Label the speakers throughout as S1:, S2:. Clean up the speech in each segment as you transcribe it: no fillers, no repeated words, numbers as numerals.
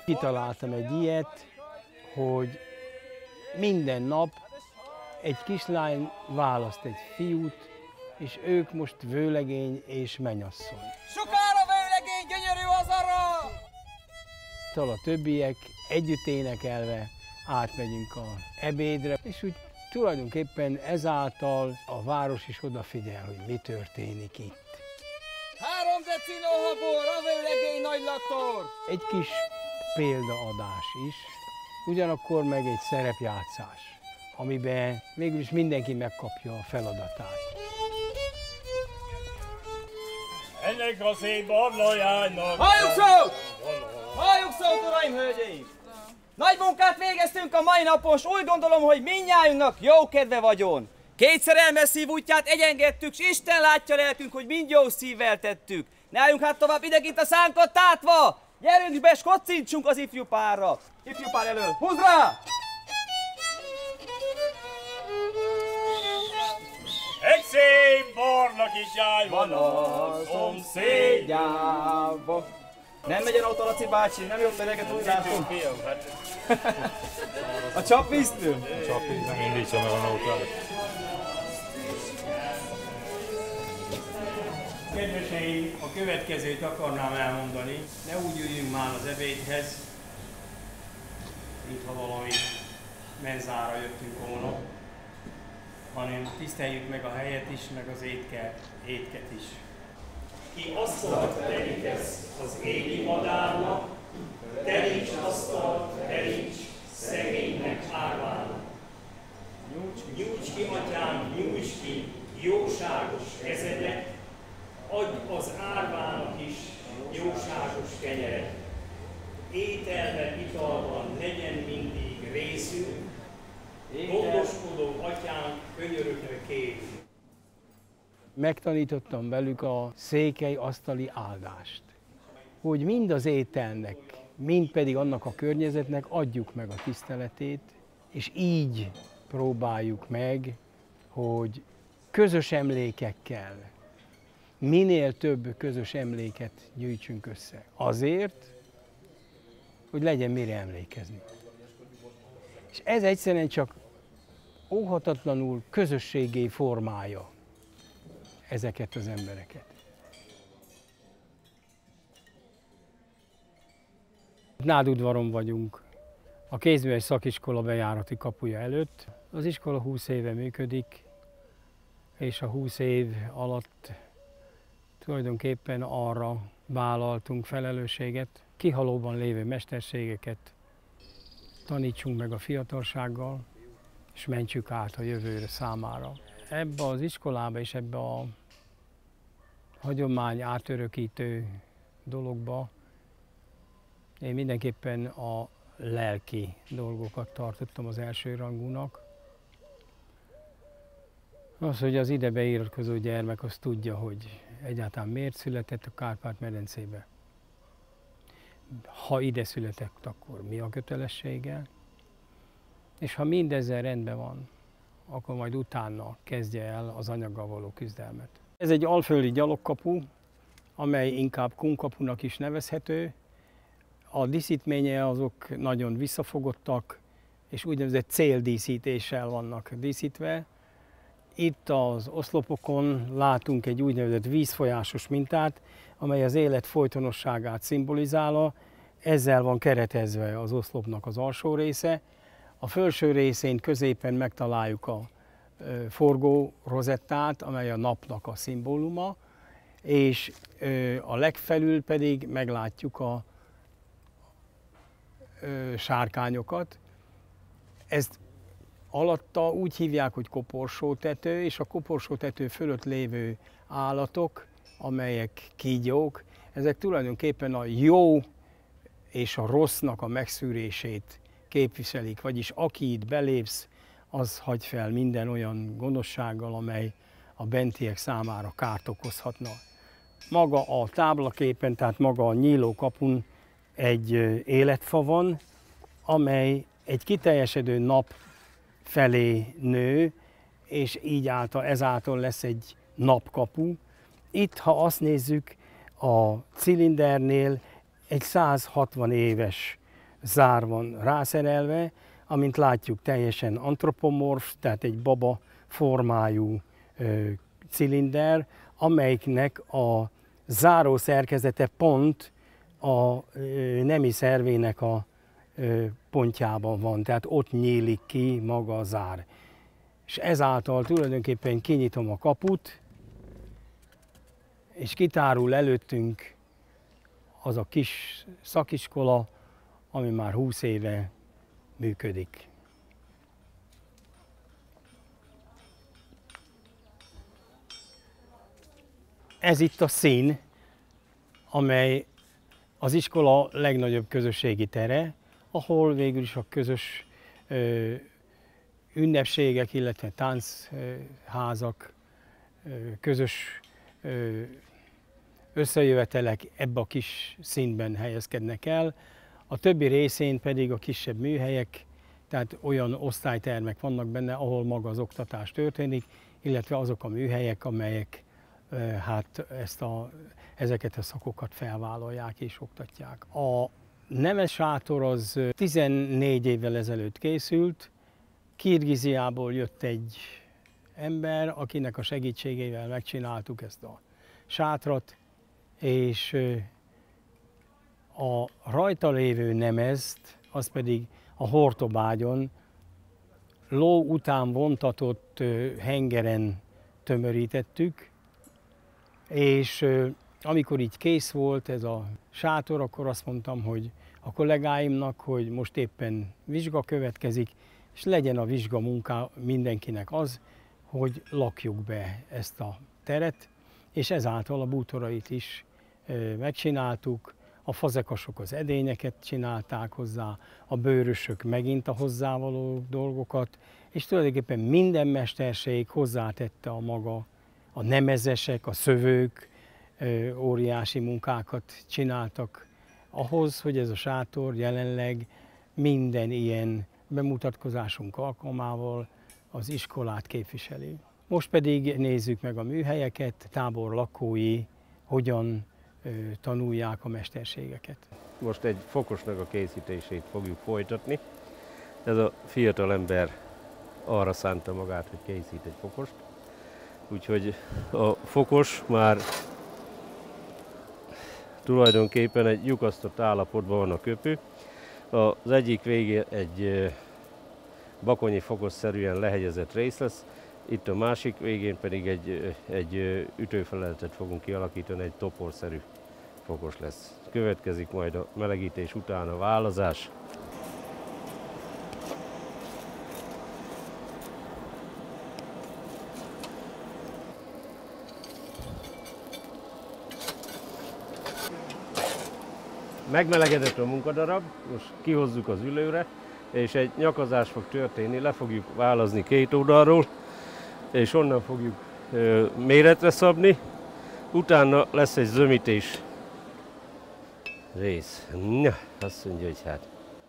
S1: Kitaláltam egy ilyet, hogy minden nap egy kislány választ egy fiút, és ők most vőlegény és mennyasszony.
S2: Sokára vőlegény, gyönyörű az arra!
S1: A többiek együtt énekelve átmegyünk az ebédre, és úgy tulajdonképpen ezáltal a város is odafigyel, hogy mi történik itt.
S2: 3 deci lóhabor, a vőlegény nagylator!
S1: Egy kis példaadás is, ugyanakkor meg egy szerepjátszás, amiben végül is mindenki megkapja a feladatát.
S3: Ennek a szép barlajánynak...
S2: Halljuk szót! Halljuk szót, uraim, hölgyeim! Nagy munkát végeztünk a mai napon, s úgy gondolom, hogy mindnyájunknak jó kedve vagyon. Kétszer elmesszív útját egyengedtük, s Isten látja lelkünk, hogy mind jó szívvel tettük. Ne álljunk hát tovább idegint a szánkat tátva! Gyerünk be, s kocincsunk az ifjú párra! Ifjú pár elől, húzd rá!
S3: Egy szép barna kislány van a
S2: szomszédjában. Nem megyen autó, Laci bácsi, nem jött eleget, úgy látom. A csapvíztől?
S3: A csapvíz nem indítsa meg a autót.
S1: Kedveseim, a következőt akarnám elmondani. Ne úgy üljünk már az ebédhez, mintha valami menzára jöttünk volna, hanem tiszteljük meg a helyet is, meg az étket is.
S3: Ki asztalt terítesz az égi madárnak, teríts asztalt, teríts szegénynek árvának. Nyújts ki, atyám, nyújts ki jóságos kezedet, adj az árvának is jóságos kenyeret. Ételben, italban legyen mindig részünk, gondoskodó atyánk könyörögve kér.
S1: Megtanítottam velük a székely asztali áldást, hogy mind az ételnek, mind pedig annak a környezetnek adjuk meg a tiszteletét, és így próbáljuk meg, hogy közös emlékekkel, minél több közös emléket gyűjtsünk össze. Azért, hogy legyen mire emlékezni. És ez egyszerűen csak óhatatlanul közösséggé formálja ezeket az embereket. Nádudvaron vagyunk, a kézműves szakiskola bejárati kapuja előtt. Az iskola 20 éve működik, és a 20 év alatt tulajdonképpen arra vállaltunk felelősséget, kihalóban lévő mesterségeket tanítsunk meg a fiatalsággal, és mentsük át a jövőre számára. Ebbe az iskolába és ebbe a hagyomány átörökítő dologba én mindenképpen a lelki dolgokat tartottam az elsőrangúnak. Az, hogy az ide beiratkozó gyermek az tudja, hogy egyáltalán miért született a Kárpát-medencébe. Ha ide született, akkor mi a kötelessége. És ha mindezzel rendben van, akkor majd utána kezdje el az anyaggal való küzdelmet. Ez egy alföldi gyalogkapu, amely inkább kunkapunak is nevezhető. A díszítménye azok nagyon visszafogottak, és úgynevezett céldíszítéssel vannak díszítve. Itt az oszlopokon látunk egy úgynevezett vízfolyásos mintát, amely az élet folytonosságát szimbolizálja. Ezzel van keretezve az oszlopnak az alsó része. A felső részén középen megtaláljuk a forgó rozettát, amely a napnak a szimbóluma, és a legfelül pedig meglátjuk a sárkányokat. Ezt alatta úgy hívják, hogy koporsótető, és a koporsótető fölött lévő állatok, amelyek kígyók, ezek tulajdonképpen a jó és a rossznak a megszűrését képviselik, vagyis aki itt belépsz, az hagy fel minden olyan gonoszsággal, amely a bentiek számára kárt okozhatna. Maga a táblaképen, tehát maga a nyílókapun egy életfa van, amely egy kiteljesedő nap felé nő, és így ezáltal lesz egy napkapu. Itt, ha azt nézzük, a cilindernél egy 160 éves zár van rászerelve, amint látjuk teljesen antropomorf, tehát egy baba formájú cilinder, amelyiknek a záró szerkezete pont a nemi szervének a pontjában van, tehát ott nyílik ki maga a zár. És ezáltal tulajdonképpen kinyitom a kaput, és kitárul előttünk az a kis szakiskola, ami már 20 éve működik. Ez itt a szín, amely az iskola legnagyobb közösségi tere, ahol végül is a közös ünnepségek, illetve táncházak, közös összejövetelek ebbe a kis színben helyezkednek el. A többi részén pedig a kisebb műhelyek, tehát olyan osztálytermek vannak benne, ahol maga az oktatás történik, illetve azok a műhelyek, amelyek hát ezeket a szakokat felvállalják és oktatják. A nemes sátor az 14 évvel ezelőtt készült. Kirgiziából jött egy ember, akinek a segítségével megcsináltuk ezt a sátrat, és a rajta lévő nemezt, az pedig a hortobágyon ló után vontatott hengeren tömörítettük, és amikor így kész volt ez a sátor, akkor azt mondtam, hogy a kollégáimnak, hogy most éppen vizsga következik, és legyen a vizsga munka mindenkinek az, hogy lakjuk be ezt a teret, és ezáltal a bútorait is megcsináltuk, a fazekasok az edényeket csinálták hozzá, a bőrösök megint a hozzávaló dolgokat, és tulajdonképpen minden mesterség hozzátette a maga, a nemezesek, a szövők óriási munkákat csináltak ahhoz, hogy ez a sátor jelenleg minden ilyen bemutatkozásunk alkalmával az iskolát képviseli. Most pedig nézzük meg a műhelyeket, tábor lakói hogyan tanulják a mesterségeket.
S4: Most egy fokosnak a készítését fogjuk folytatni. Ez a fiatal ember arra szánta magát, hogy készít egy fokost. Úgyhogy a fokos már tulajdonképpen egy lyukasztott állapotban van a köpő. Az egyik végén egy bakonyi fokosszerűen lehegyezett rész lesz, itt a másik végén pedig egy ütőfelületet fogunk kialakítani, egy toporszerű fokos lesz. Következik majd a melegítés után a válazás. Megmelegedett a munkadarab, most kihozzuk az ülőre, és egy nyakazás fog történni, le fogjuk válazni két oldalról, és onnan fogjuk méretre szabni, utána lesz egy zömítés rész. Na, azt mondja, hogy hát.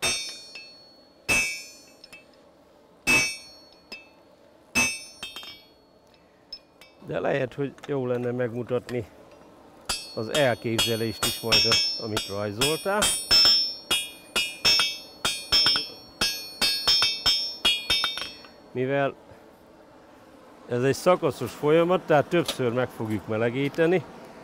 S4: De lehet, hogy jó lenne megmutatni az elképzelést is majd, amit rajzoltál. Mivel ez egy szakaszos folyamat, tehát többször meg fogjuk melegíteni.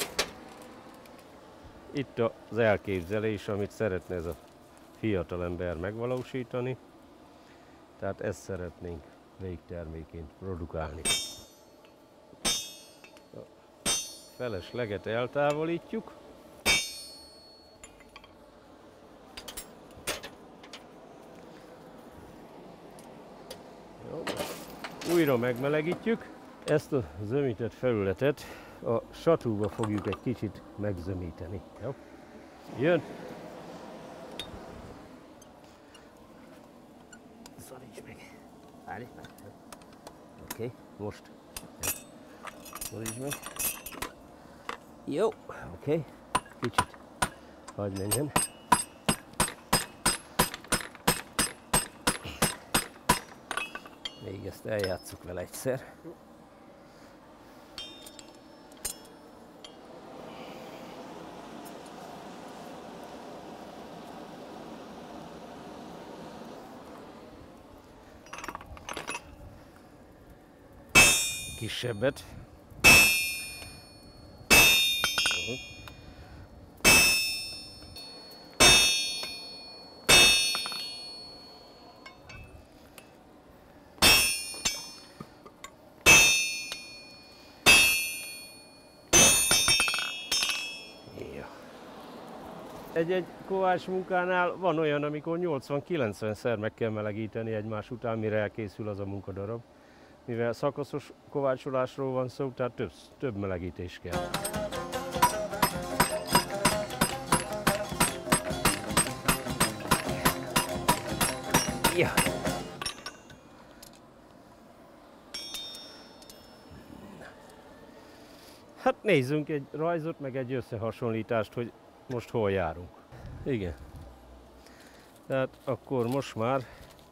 S4: Itt az elképzelés, amit szeretne ez a fiatal ember megvalósítani. Tehát ezt szeretnénk végterméként produkálni. A felesleget eltávolítjuk. Jó. Újra megmelegítjük. Ezt a zömített felületet a satúba fogjuk egy kicsit megzömíteni. Jó? Jön! Szoríts meg! Várj! Oké, most. Szoríts meg! Jó, oké. Kicsit hagyd menjen. Még ezt eljátsszuk vele egyszer. kisebbet. Egy kovács munkánál van olyan, amikor 80-90-szer meg kell melegíteni egymás után, mire elkészül az a munkadarab. Mivel szakaszos kovácsolásról van szó, tehát több melegítés kell. Ja. Hát nézzünk egy rajzot, meg egy összehasonlítást, hogy most hol járunk. Igen. Tehát akkor most már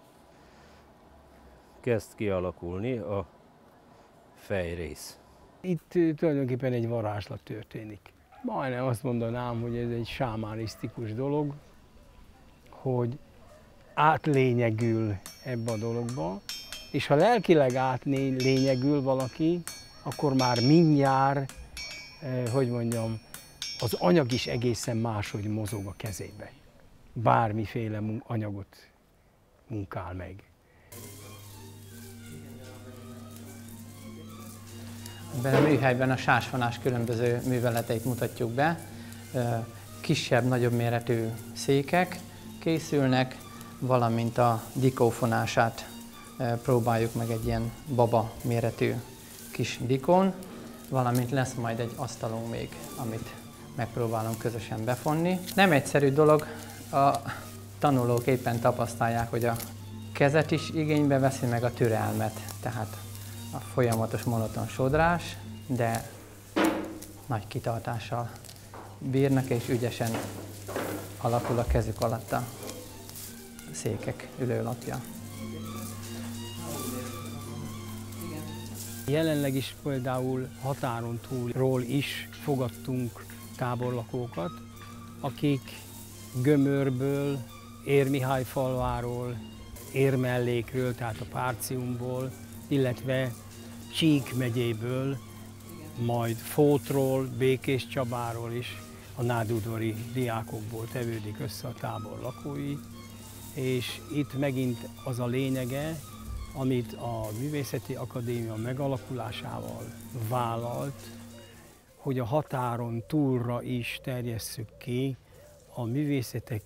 S4: kezd kialakulni a fejrész.
S1: Itt tulajdonképpen egy varázslat történik. Majdnem azt mondanám, hogy ez egy sámánisztikus dolog, hogy átlényegül ebbe a dologba, és ha lelkileg átlényegül valaki, akkor már mindjárt, hogy mondjam, az anyag is egészen máshogy mozog a kezébe. Bármiféle anyagot munkál meg.
S5: Ebben a műhelyben a sásfonás különböző műveleteit mutatjuk be. Kisebb, nagyobb méretű székek készülnek, valamint a dikófonását próbáljuk meg egy ilyen baba méretű kis dikón, valamint lesz majd egy asztalunk még, amit megpróbálunk közösen befonni. Nem egyszerű dolog, a tanulók éppen tapasztalják, hogy a kezet is igénybe veszi, meg a türelmet, tehát a folyamatos monoton sodrás, de nagy kitartással bírnak, és ügyesen alakul a kezük alatt a székek ülőlapja.
S1: Jelenleg is például határon túlról is fogadtunk táborlakókat, akik Gömörből, Érmihályfalváról, Érmellékről, tehát a Párciumból, illetve Csík megyéből, majd Fótról, Békéscsabáról is a nádudvari diákokból tevődik össze a tábor lakói, és itt megint az a lényege, amit a Művészeti Akadémia megalakulásával vállalt, hogy a határon túlra is terjesszük ki a művészetek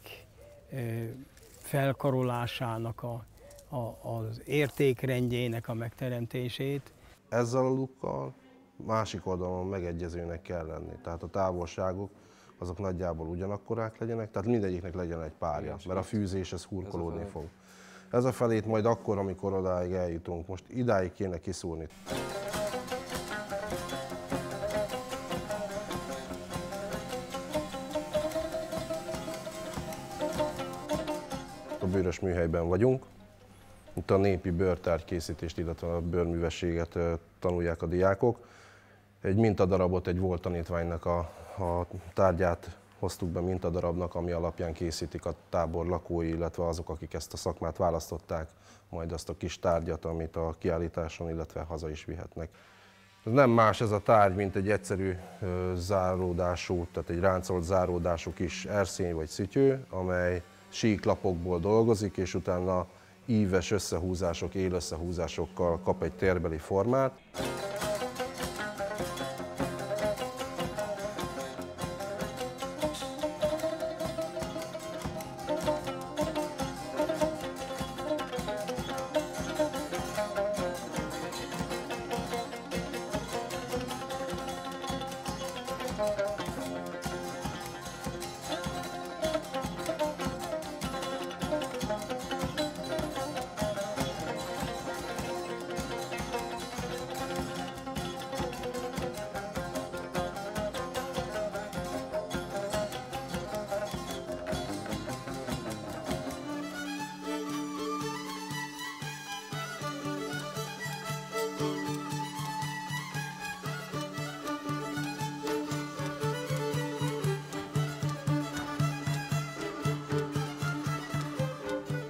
S1: felkarolásának, az értékrendjének a megteremtését.
S6: Ezzel a lookkal másik oldalon megegyezőnek kell lenni, tehát a távolságok azok nagyjából ugyanakkorák legyenek, tehát mindegyiknek legyen egy párja, mert a fűzés ez hurkolódni fog. Ez a felét majd akkor, amikor odáig eljutunk. Most idáig kéne kiszúrni. A bőrös műhelyben vagyunk. Itt a népi bőrtárgykészítést, illetve a bőrművességet tanulják a diákok. Egy mintadarabot, egy volt tanítványnak a tárgyát hoztuk be mintadarabnak, ami alapján készítik a tábor lakói, illetve azok, akik ezt a szakmát választották, majd azt a kis tárgyat, amit a kiállításon, illetve haza is vihetnek. Ez nem más ez a tárgy, mint egy egyszerű záródású, tehát egy ráncolt záródású kis erszény vagy szütyő, amely síklapokból dolgozik, és utána íves összehúzások, élösszehúzásokkal kap egy térbeli formát.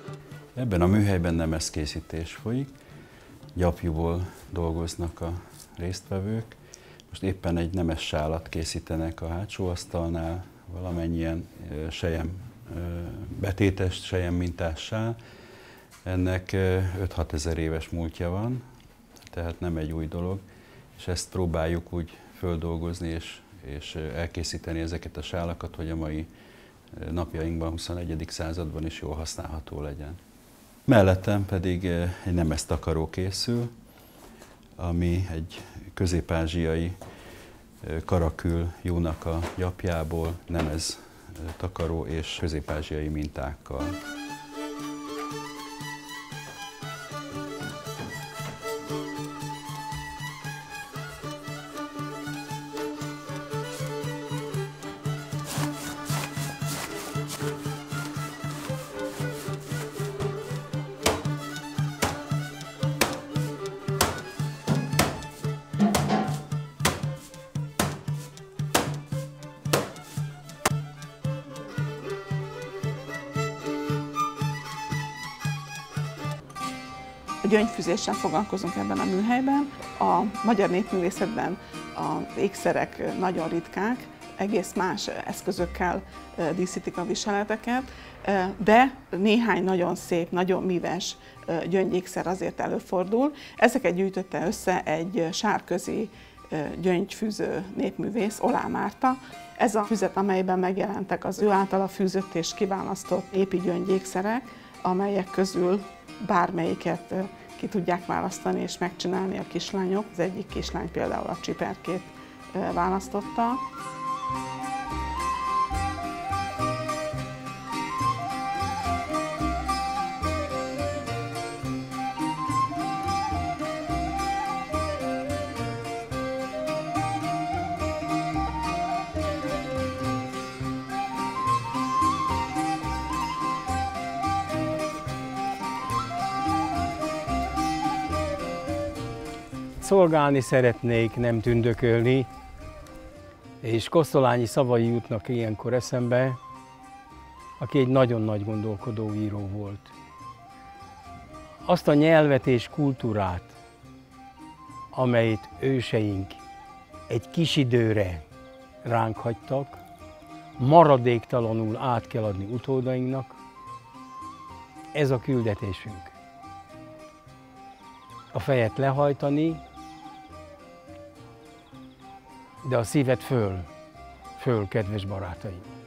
S7: Ebben a műhelyben nemeszkészítés folyik, gyapjúból dolgoznak a résztvevők. Most éppen egy nemes sálat készítenek a hátsó asztalnál, valamennyien selyem betétes, selyem mintás sál. Ennek 5-6 ezer éves múltja van, tehát nem egy új dolog, és ezt próbáljuk úgy földolgozni és elkészíteni ezeket a sálakat, hogy a mai napjainkban, 21. században is jól használható legyen. Mellettem pedig egy nemes takaró készül, ami egy közép-ázsiai karakül jónak a gyapjából, nemez takaró és közép-ázsiai mintákkal.
S8: A gyöngyfűzéssel foglalkozunk ebben a műhelyben. A magyar népművészetben az ékszerek nagyon ritkák, egész más eszközökkel díszítik a viseleteket, de néhány nagyon szép, nagyon míves gyöngyékszer azért előfordul. Ezeket gyűjtötte össze egy sárközi gyöngyfűző népművész, Oláh Márta. Ez a füzet, amelyben megjelentek az ő általa fűzött és kiválasztott népi gyöngyékszerek, amelyek közül bármelyiket ki tudják választani és megcsinálni a kislányok. Az egyik kislány például a csiperkét választotta.
S1: Szolgálni szeretnék, nem tündökölni, és Kosztolányi szavai jutnak ilyenkor eszembe, aki egy nagyon nagy gondolkodó író volt. Azt a nyelvet és kultúrát, amelyet őseink egy kis időre ránk hagytak, maradéktalanul át kell adni utódainknak, ez a küldetésünk. A fejet lehajtani, de a szívet föl, kedves barátaim.